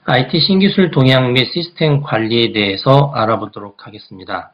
IT 신기술 동향 및 시스템 관리에 대해서 알아보도록 하겠습니다.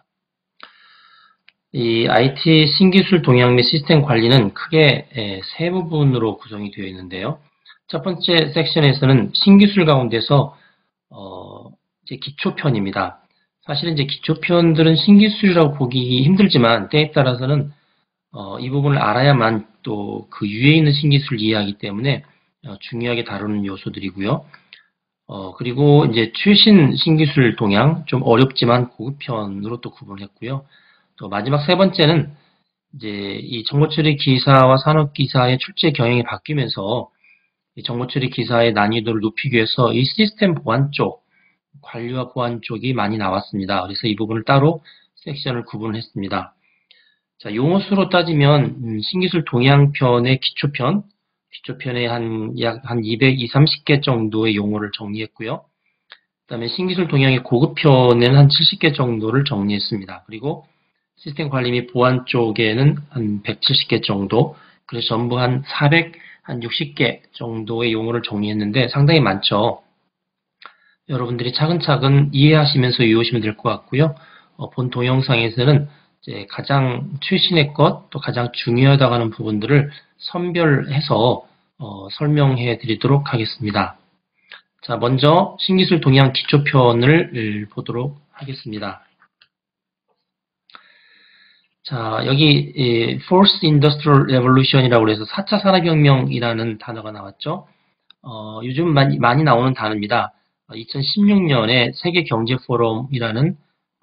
이 IT 신기술 동향 및 시스템 관리는 크게 세 부분으로 구성이 되어 있는데요. 첫 번째 섹션에서는 신기술 가운데서 이제 기초편입니다. 사실은 이제 기초편들은 신기술이라고 보기 힘들지만 때에 따라서는 이 부분을 알아야만 또 그 위에 있는 신기술을 이해하기 때문에 중요하게 다루는 요소들이고요. 그리고 이제 최신 신기술 동향, 좀 어렵지만 고급편으로 또 구분했고요. 또 마지막 세 번째는 이제 이 정보처리 기사와 산업기사의 출제 경향이 바뀌면서 이 정보처리 기사의 난이도를 높이기 위해서 이 시스템 보안 쪽, 관리와 보안 쪽이 많이 나왔습니다. 그래서 이 부분을 따로 섹션을 구분했습니다. 자, 용어 수로 따지면 신기술 동향편의 기초편에 약 220, 30개 정도의 용어를 정리했고요. 그 다음에 신기술 동향의 고급편에는 한 70개 정도를 정리했습니다. 그리고 시스템 관리 및 보안 쪽에는 한 170개 정도, 그래서 전부 한 460개 정도의 용어를 정리했는데 상당히 많죠. 여러분들이 차근차근 이해하시면서 이해하시면 될 것 같고요. 본 동영상에서는 이제 가장 최신의 것, 또 가장 중요하다고 하는 부분들을 선별해서 설명해 드리도록 하겠습니다. 자, 먼저 신기술 동향 기초편을 보도록 하겠습니다. 자, 여기 Fourth Industrial Revolution이라고 해서 4차 산업혁명이라는 단어가 나왔죠. 요즘 많이 나오는 단어입니다. 2016년에 세계경제포럼이라는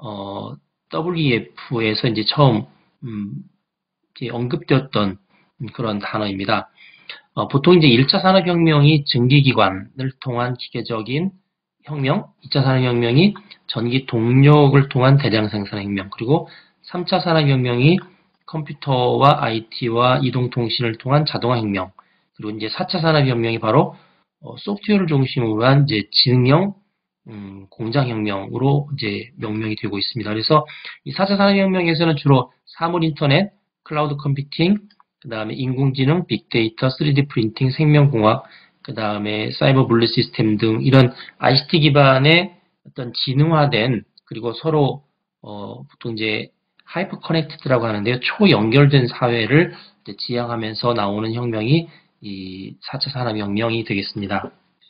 WEF에서 이제 처음 이제 언급되었던 그런 단어입니다. 보통 이제 1차 산업혁명이 증기기관을 통한 기계적인 혁명, 2차 산업혁명이 전기 동력을 통한 대량 생산혁명, 그리고 3차 산업혁명이 컴퓨터와 IT와 이동통신을 통한 자동화혁명, 그리고 이제 4차 산업혁명이 바로 소프트웨어를 중심으로 한 이제 지능형 공장혁명으로 이제 명명이 되고 있습니다. 그래서 이 4차 산업혁명에서는 주로 사물 인터넷, 클라우드 컴퓨팅, 그 다음에 인공지능, 빅데이터, 3D 프린팅, 생명공학, 그 다음에 사이버 분리 시스템 등 이런 ICT 기반의 어떤 지능화된 그리고 서로 보통 이제 하이퍼 커넥티드라고 하는데요. 초연결된 사회를 이제 지향하면서 나오는 혁명이 이 4차 산업혁명이 되겠습니다.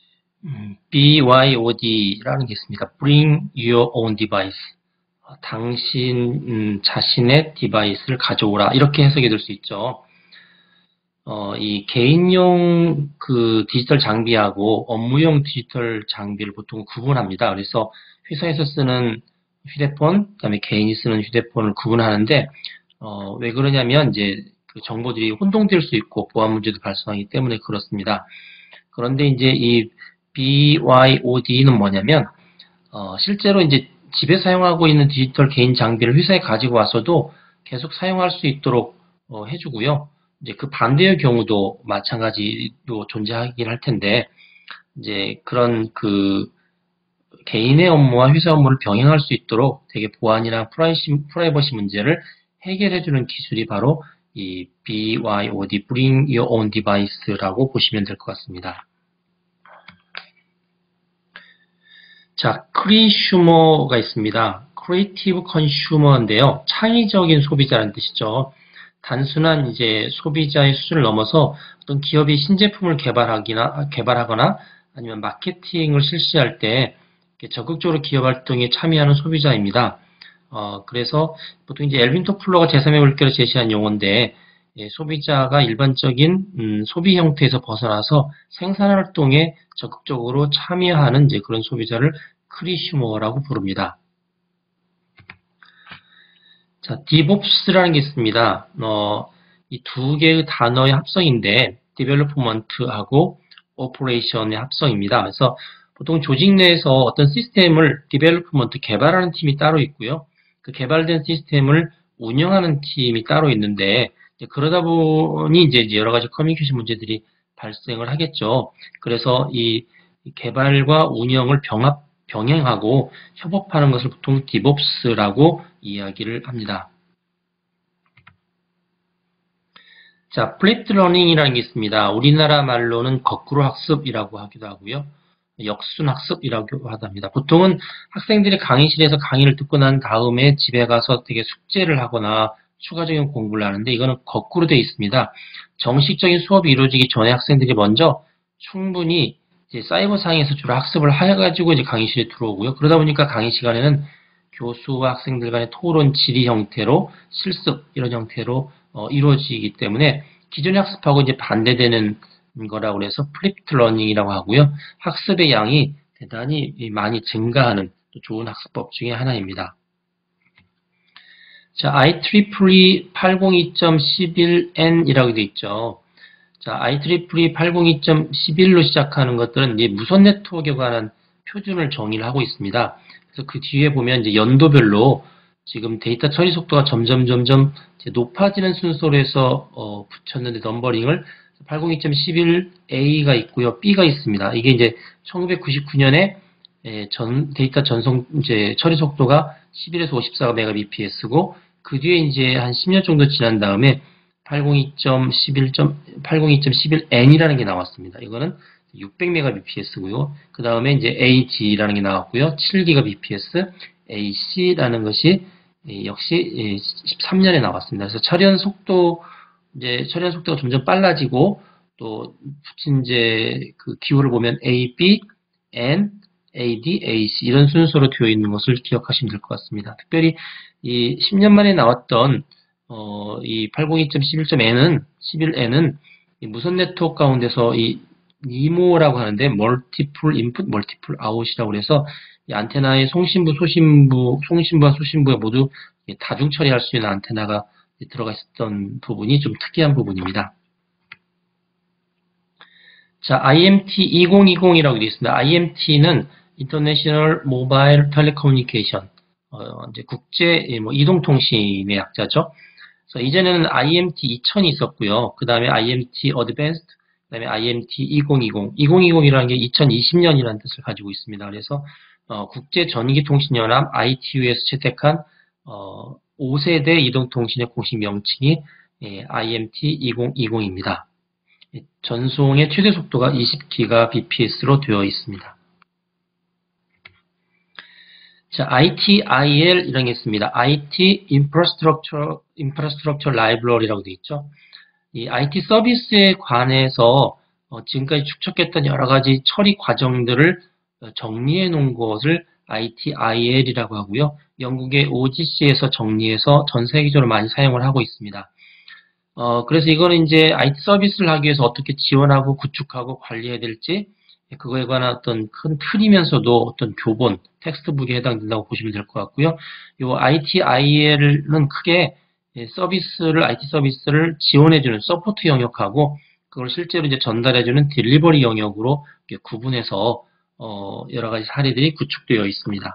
BYOD라는 게 있습니다. Bring your own device. 당신 자신의 디바이스를 가져오라. 이렇게 해석이 될 수 있죠. 이 개인용 그 디지털 장비하고 업무용 디지털 장비를 보통 구분합니다. 그래서 회사에서 쓰는 휴대폰, 그다음에 개인이 쓰는 휴대폰을 구분하는데 왜 그러냐면 이제 그 정보들이 혼동될 수 있고 보안 문제도 발생하기 때문에 그렇습니다. 그런데 이제 이 BYOD는 뭐냐면 실제로 이제 집에 사용하고 있는 디지털 개인 장비를 회사에 가지고 와서도 계속 사용할 수 있도록 해주고요. 이제 그 반대의 경우도 마찬가지로 존재하긴 할 텐데, 이제 그런 그 개인의 업무와 회사 업무를 병행할 수 있도록 되게 보안이나 프라이버시 문제를 해결해주는 기술이 바로 이 BYOD, Bring Your Own Device라고 보시면 될 것 같습니다. 자, 크리슈머가 있습니다. Creative Consumer인데요. 창의적인 소비자라는 뜻이죠. 단순한 이제 소비자의 수준을 넘어서 어떤 기업이 신제품을 개발하거나 아니면 마케팅을 실시할 때 적극적으로 기업 활동에 참여하는 소비자입니다. 그래서 보통 이제 엘빈 토플러가 제3의 물결을 제시한 용어인데, 소비자가 일반적인 소비 형태에서 벗어나서 생산 활동에 적극적으로 참여하는 이제 그런 소비자를 크리슈머라고 부릅니다. 자, DevOps라는 게 있습니다. 이 두 개의 단어의 합성인데, Development하고 Operation의 합성입니다. 그래서 보통 조직 내에서 어떤 시스템을 Development, 개발하는 팀이 따로 있고요. 그 개발된 시스템을 운영하는 팀이 따로 있는데, 그러다 보니 이제 여러 가지 커뮤니케이션 문제들이 발생을 하겠죠. 그래서 이 개발과 운영을 병행하고 협업하는 것을 보통 DevOps라고 이야기를 합니다. 자, Flipped Learning이라는 게 있습니다. 우리나라 말로는 거꾸로 학습이라고 하기도 하고요. 역순학습이라고 합니다. 보통은 학생들이 강의실에서 강의를 듣고 난 다음에 집에 가서 되게 숙제를 하거나 추가적인 공부를 하는데 이거는 거꾸로 되어 있습니다. 정식적인 수업이 이루어지기 전에 학생들이 먼저 충분히 이제 사이버상에서 주로 학습을 해가지고 이제 강의실에 들어오고요. 그러다 보니까 강의 시간에는 교수와 학생들 간의 토론, 질의 형태로 실습 이런 형태로 이루어지기 때문에 기존의 학습하고 이제 반대되는 거라고 해서 플립트 러닝이라고 하고요. 학습의 양이 대단히 많이 증가하는 또 좋은 학습법 중에 하나입니다. 자, IEEE 802.11n이라고 되어 있죠. 자, IEEE 802.11로 시작하는 것들은 이제 무선 네트워크에 관한 표준을 정의를 하고 있습니다. 그래서 그 뒤에 보면 이제 연도별로 지금 데이터 처리 속도가 점점 이제 높아지는 순서로 해서 붙였는데 넘버링을 802.11a가 있고요, b가 있습니다. 이게 이제 1999년에 데이터 전송 이제 처리 속도가 11에서 54가 Mbps고 그 뒤에 이제 한 10년 정도 지난 다음에 802.11n이라는 게 나왔습니다. 이거는 600Mbps고요. 그 다음에 이제 AG라는 게 나왔고요. 7GBps, AC라는 것이 역시 13년에 나왔습니다. 그래서 처리하는 속도가 점점 빨라지고 또 붙인 이제 그 기호를 보면 A, B, N, AD, AC 이런 순서로 되어 있는 것을 기억하시면 될 것 같습니다. 특별히 이 10년 만에 나왔던 이 802.11n은 무선 네트워크 가운데서 이 니모라고 하는데 멀티플 인풋, 멀티플 아웃이라고 해서 이 안테나의 송신부와 소신부가 모두 다중 처리할 수 있는 안테나가 들어가 있었던 부분이 좀 특이한 부분입니다. 자, IMT 2020이라고 되어 있습니다. IMT는 International Mobile Telecommunication, 이제 국제 이동통신의 약자죠. 그래서 이전에는 IMT 2000이 있었고요. 그 다음에 IMT Advanced, 그 다음에 IMT 2020. 2020이라는 게 2020년이라는 뜻을 가지고 있습니다. 그래서 국제전기통신연합 ITU에서 채택한 5세대 이동통신의 공식 명칭이 IMT 2020입니다. 전송의 최대 속도가 20GBps로 되어 있습니다. 자, ITIL 이런 게 있습니다. IT Infrastructure Library라고 되어 있죠. 이 IT 서비스에 관해서 지금까지 축적했던 여러 가지 처리 과정들을 정리해 놓은 것을 ITIL이라고 하고요. 영국의 OGC에서 정리해서 전 세계적으로 많이 사용을 하고 있습니다. 그래서 이거는 이제 IT 서비스를 하기 위해서 어떻게 지원하고 구축하고 관리해야 될지 그거에 관한 어떤 큰 틀이면서도 어떤 교본, 텍스트북에 해당된다고 보시면 될 것 같고요. 이 ITIL은 크게 IT 서비스를 지원해주는 서포트 영역하고 그걸 실제로 이제 전달해주는 딜리버리 영역으로 구분해서 여러 가지 사례들이 구축되어 있습니다.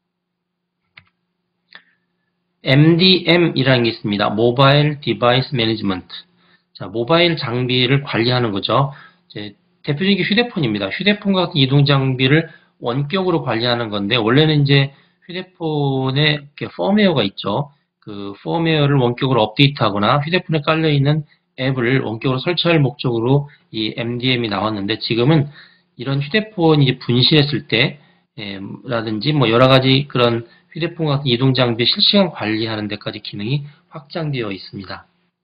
MDM이라는 게 있습니다. 모바일 디바이스 매니지먼트. 자, 모바일 장비를 관리하는 거죠. 이제 대표적인 게 휴대폰입니다. 휴대폰과 같은 이동 장비를 원격으로 관리하는 건데 원래는 이제 휴대폰에 이렇게 펌웨어가 있죠. 그 펌웨어를 원격으로 업데이트하거나 휴대폰에 깔려 있는 앱을 원격으로 설치할 목적으로 이 MDM이 나왔는데 지금은 이런 휴대폰이 이제 분실했을 때 라든지 뭐 여러 가지 그런 휴대폰 같은 이동 장비 실시간 관리하는 데까지 기능이 확장되어 있습니다.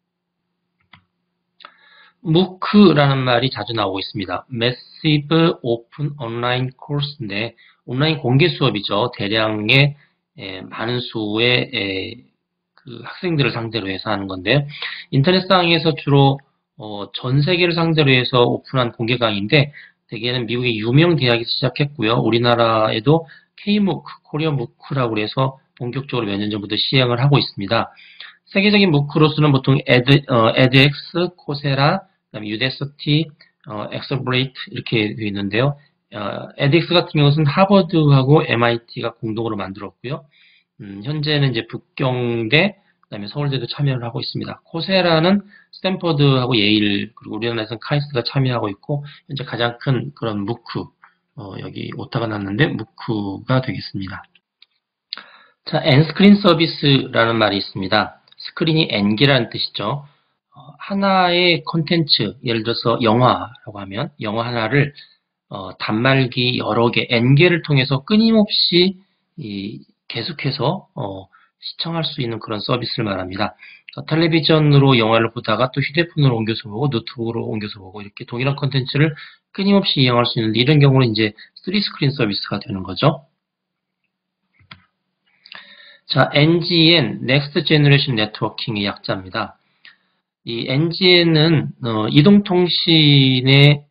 MOOC라는 말이 자주 나오고 있습니다. Massive Open Online Course인데 온라인 공개 수업이죠. 대량의 많은 수의 그 학생들을 상대로 해서 하는 건데요. 인터넷상에서 주로 전 세계를 상대로 해서 오픈한 공개 강의인데 대개는 미국의 유명 대학에서 시작했고요. 우리나라에도 K-MOOC, 코리아 MOOC라고 해서 본격적으로 몇 년 전부터 시행을 하고 있습니다. 세계적인 MOOC로서는 보통 edX, 코세라, 그다음에 유데시티, 엑셀러레이트 이렇게 되어 있는데요. edX 같은 경우는 하버드하고 MIT가 공동으로 만들었고요. 현재는 이제 북경대, 그다음에 서울대도 참여를 하고 있습니다. 코세라는 스탠퍼드하고 예일 그리고 우리나라에서는 카이스트가 참여하고 있고 현재 가장 큰 그런 무크 여기 오타가 났는데 무크가 되겠습니다. 자, 엔스크린 서비스라는 말이 있습니다. 스크린이 N개라는 뜻이죠. 하나의 콘텐츠, 예를 들어서 영화라고 하면 영화 하나를 단말기 여러 개, N개를 통해서 끊임없이 계속해서 시청할 수 있는 그런 서비스를 말합니다. 텔레비전으로 영화를 보다가 또 휴대폰으로 옮겨서 보고 노트북으로 옮겨서 보고 이렇게 동일한 컨텐츠를 끊임없이 이용할 수 있는 이런 경우는 이제 3스크린 서비스가 되는 거죠. 자, NGN, Next Generation Networking의 약자입니다. 이 NGN은 이동통신의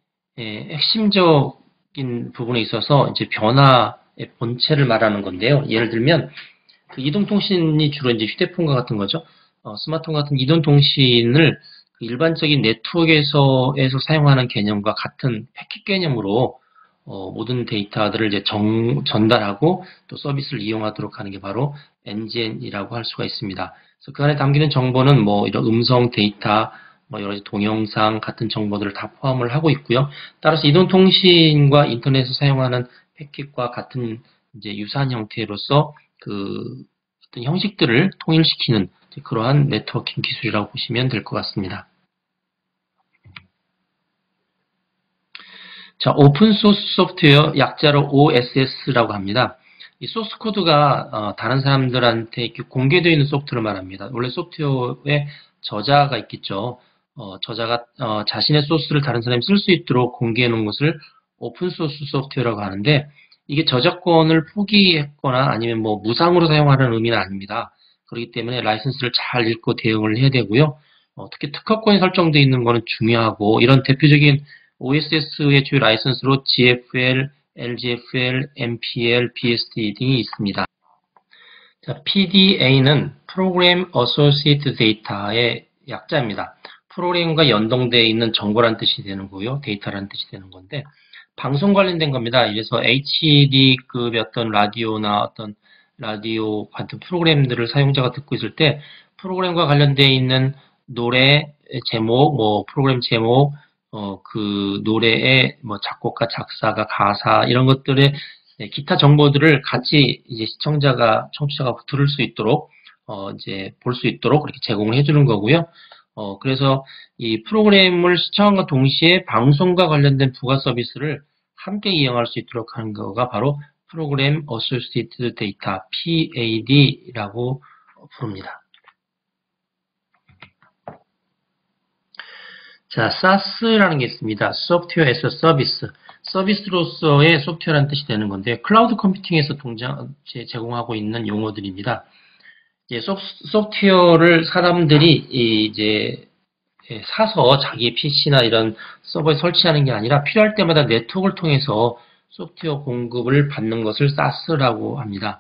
핵심적인 부분에 있어서 이제 변화의 본체를 말하는 건데요. 예를 들면 그 이동통신이 주로 이제 휴대폰과 같은 거죠. 스마트폰 같은 이동통신을 그 일반적인 네트워크에서 사용하는 개념과 같은 패킷 개념으로 모든 데이터들을 이제 전달하고 또 서비스를 이용하도록 하는 게 바로 NGN이라고 할 수가 있습니다. 그래서 그 안에 담기는 정보는 뭐 이런 음성 데이터, 뭐 여러 가지 동영상 같은 정보들을 다 포함을 하고 있고요. 따라서 이동통신과 인터넷을 사용하는 패킷과 같은 이제 유사한 형태로서 그 어떤 형식들을 통일시키는 그러한 네트워킹 기술이라고 보시면 될 것 같습니다. 자, 오픈소스 소프트웨어 약자로 OSS라고 합니다. 이 소스 코드가 다른 사람들한테 이렇게 공개되어 있는 소프트웨어를 말합니다. 원래 소프트웨어에 저자가 있겠죠. 저자가 자신의 소스를 다른 사람이 쓸 수 있도록 공개해 놓은 것을 오픈소스 소프트웨어라고 하는데 이게 저작권을 포기했거나 아니면 뭐 무상으로 사용하는 의미는 아닙니다. 그렇기 때문에 라이선스를 잘 읽고 대응을 해야 되고요. 특히 특허권이 설정되어 있는 것은 중요하고 이런 대표적인 OSS의 주요 라이선스로 GFL, LGFL, MPL, BSD 등이 있습니다. 자, PDA는 Program Associated Data의 약자입니다. 프로그램과 연동되어 있는 정보란 뜻이 되는 거고요. 데이터라는 뜻이 되는 건데 방송 관련된 겁니다. 그래서 HD급의 어떤 라디오나 어떤 라디오 같은 프로그램들을 사용자가 듣고 있을 때 프로그램과 관련되어 있는 노래 제목, 뭐 프로그램 제목, 그 노래의 뭐 작곡가, 작사가, 가사 이런 것들의 기타 정보들을 같이 이제 청취자가 들을 수 있도록 이제 볼 수 있도록 그렇게 제공을 해주는 거고요. 그래서 이 프로그램을 시청함과 동시에 방송과 관련된 부가 서비스를 함께 이용할 수 있도록 하는 거가 바로 프로그램 어소시에이티드 데이터 PAD라고 부릅니다. 자, SaaS라는 게 있습니다. Software as a Service. 서비스로서의 소프트웨어라는 뜻이 되는 건데, 클라우드 컴퓨팅에서 제공하고 있는 용어들입니다. 이제 소프트웨어를 사람들이 이제 사서 자기 PC나 이런 서버에 설치하는 게 아니라 필요할 때마다 네트워크를 통해서 소프트웨어 공급을 받는 것을 SaaS라고 합니다.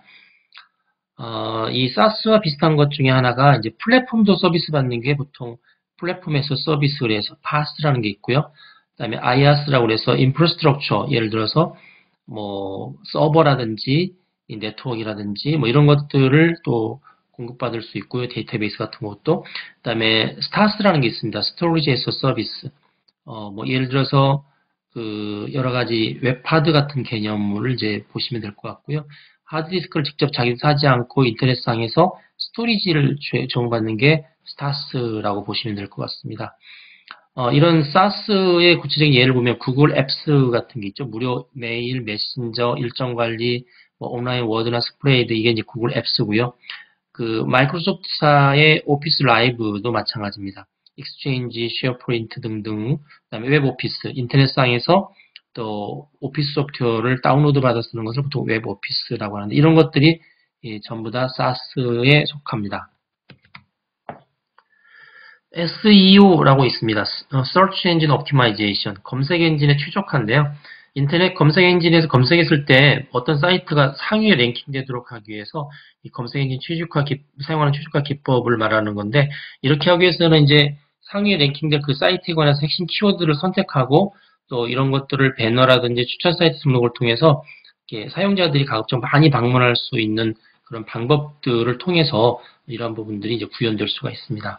이 SaaS와 비슷한 것 중에 하나가 이제 플랫폼도 서비스 받는 게 보통 플랫폼에서 서비스를 해서 PaaS라는 게 있고요. 그다음에 IaaS라고 해서 인프라스트럭처, 예를 들어서 뭐 서버라든지 네트워크라든지 뭐 이런 것들을 또 공급받을 수 있고요. 데이터베이스 같은 것도. 그다음에 STaaS라는 게 있습니다. Storage as a Service. 뭐 예를 들어서 그 여러 가지 웹하드 같은 개념을 이제 보시면 될 것 같고요. 하드디스크를 직접 자기 사지 않고 인터넷상에서 스토리지를 제공받는 게 STaaS라고 보시면 될 것 같습니다. 이런 SaaS의 구체적인 예를 보면 구글 앱스 같은 게 있죠. 무료 메일, 메신저, 일정 관리, 뭐 온라인 워드나 스프레이드 이게 이제 구글 앱스고요. 그 마이크로소프트사의 오피스 라이브도 마찬가지입니다. 익스체인지, 쉐어포인트 등등, 그다음에 웹 오피스, 인터넷상에서 또 오피스 소프트웨어를 다운로드 받아 쓰는 것을 보통 웹 오피스라고 하는데 이런 것들이 전부 다 SaaS에 속합니다. SEO라고 있습니다. Search Engine Optimization, 검색 엔진의 최적화인데요. 인터넷 검색 엔진에서 검색했을 때 어떤 사이트가 상위에 랭킹되도록 하기 위해서 이 검색 엔진 사용하는 최적화 기법을 말하는 건데 이렇게 하기 위해서는 이제 상위에 랭킹될 그 사이트에 관해서 핵심 키워드를 선택하고 또 이런 것들을 배너라든지 추천 사이트 등록을 통해서 이렇게 사용자들이 가급적 많이 방문할 수 있는 그런 방법들을 통해서 이런 부분들이 이제 구현될 수가 있습니다.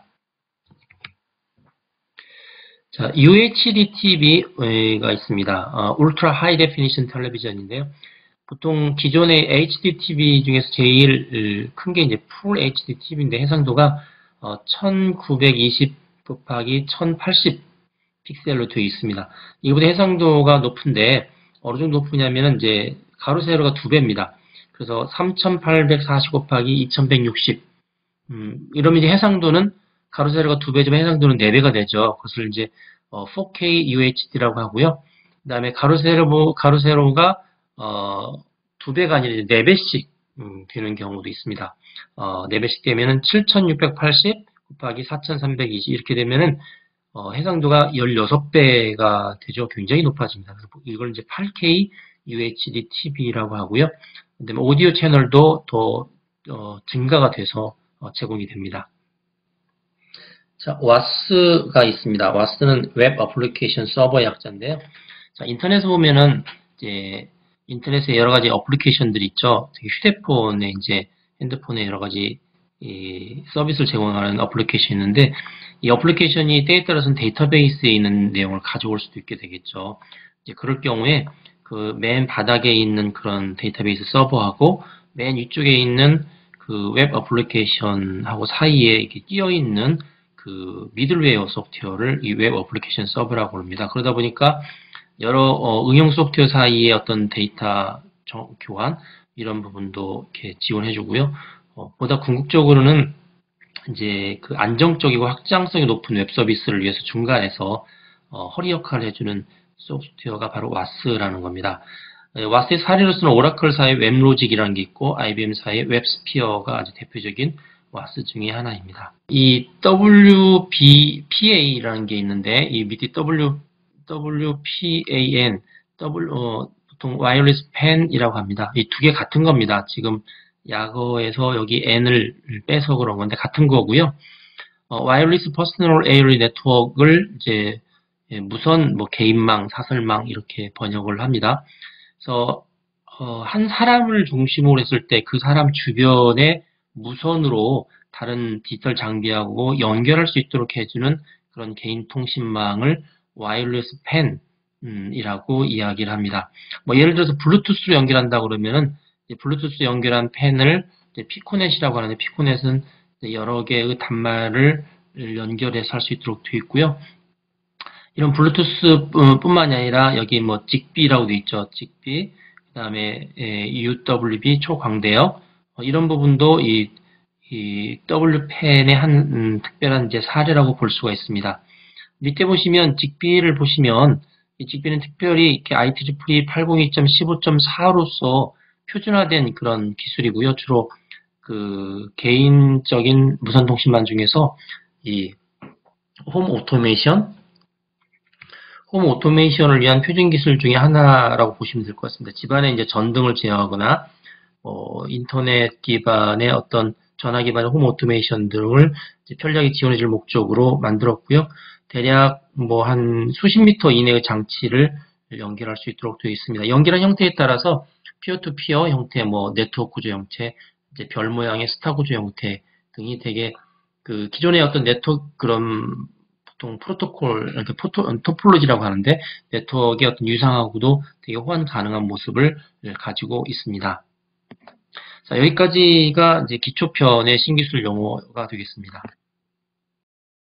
자, UHD TV가 있습니다. 울트라 하이 데피니션 텔레비전인데요. 보통 기존의 HD TV 중에서 제일 큰 게 이제 풀 HD TV인데 해상도가 1920 곱하기 1080 픽셀로 되어 있습니다. 이보다 해상도가 높은데 어느 정도 높으냐면은 이제 가로 세로가 2배입니다. 그래서 3840 곱하기 2160. 이러면 이제 해상도는 가로 세로가 2배지만 해상도는 4배가 되죠. 그것을 이제 4K UHD라고 하고요. 그다음에 가로 세로가 2배가 아니라 4배씩 되는 경우도 있습니다. 4배씩 되면은 7680 곱하기 4320 이렇게 되면은 해상도가 16배가 되죠. 굉장히 높아집니다. 그래서 이걸 이제 8K UHD TV라고 하고요. 그다음에 오디오 채널도 더 증가가 돼서 제공이 됩니다. 자, WAS가 있습니다. WAS는 웹 어플리케이션 서버 약자인데요. 자, 인터넷에 보면은 이제 인터넷에 여러 가지 어플리케이션들이 있죠. 특히 휴대폰에 이제 핸드폰에 여러 가지 이 서비스를 제공하는 어플리케이션이 있는데 이 어플리케이션이 때에 따라서는 데이터베이스에 있는 내용을 가져올 수도 있게 되겠죠. 이제 그럴 경우에 그 맨 바닥에 있는 그런 데이터베이스 서버하고 맨 위쪽에 있는 그 웹 어플리케이션하고 사이에 이렇게 끼어 있는 그 미들웨어 소프트웨어를 이 웹 어플리케이션 서버라고 합니다. 그러다 보니까 여러 응용 소프트웨어 사이의 어떤 데이터 교환 이런 부분도 이렇게 지원해 주고요. 보다 궁극적으로는 이제 그 안정적이고 확장성이 높은 웹 서비스를 위해서 중간에서 허리 역할을 해주는 소프트웨어가 바로 WAS라는 겁니다. WAS의 사례로서는 오라클사의 웹로직이라는 게 있고 IBM사의 웹스피어가 아주 대표적인 WAS 중에 하나입니다. 이 WPA라는 게 있는데 이 밑에 WPAN, 보통 와이어리스 펜이라고 합니다. 이 두 개 같은 겁니다. 지금 약어에서 여기 N을 빼서 그런 건데 같은 거고요. 와이어리스 퍼스널 에어리 네트워크를 이제 무선 뭐 개인망, 사설망 이렇게 번역을 합니다. 그래서 한 사람을 중심으로 했을 때 그 사람 주변에 무선으로 다른 디지털 장비하고 연결할 수 있도록 해주는 그런 개인 통신망을 와이어리스 펜이라고 이야기를 합니다. 뭐 예를 들어서 블루투스로 연결한다 그러면은 블루투스 연결한 펜을 피코넷이라고 하는데 피코넷은 여러 개의 단말을 연결해서 할 수 있도록 되어 있고요. 이런 블루투스 뿐만이 아니라 여기 뭐 직비라고 되어 있죠. 직비, 그 다음에 UWB 초광대역 이런 부분도 이 WPN의 한 특별한 이제 사례라고 볼 수가 있습니다. 밑에 보시면 직비를 보시면 이 직비는 특별히 이렇게 IEEE 802.15.4로서 표준화된 그런 기술이고요. 주로 그 개인적인 무선 통신망 중에서 이 홈 오토메이션을 위한 표준 기술 중에 하나라고 보시면 될 것 같습니다. 집안에 이제 전등을 제어하거나 인터넷 기반의 어떤 전화 기반의 홈 오토메이션 등을 편리하게 지원해 줄 목적으로 만들었고요. 대략 뭐 한 수십 미터 이내의 장치를 연결할 수 있도록 되어 있습니다. 연결한 형태에 따라서 피어-투-피어 형태, 뭐 네트워크 구조 형태, 이제 별 모양의 스타 구조 형태 등이 되게 그 기존의 어떤 네트워크 그런 보통 프로토콜, 이렇게 토폴로지라고 하는데 네트워크의 어떤 유상하고도 되게 호환 가능한 모습을 가지고 있습니다. 자, 여기까지가 이제 기초편의 신기술 용어가 되겠습니다.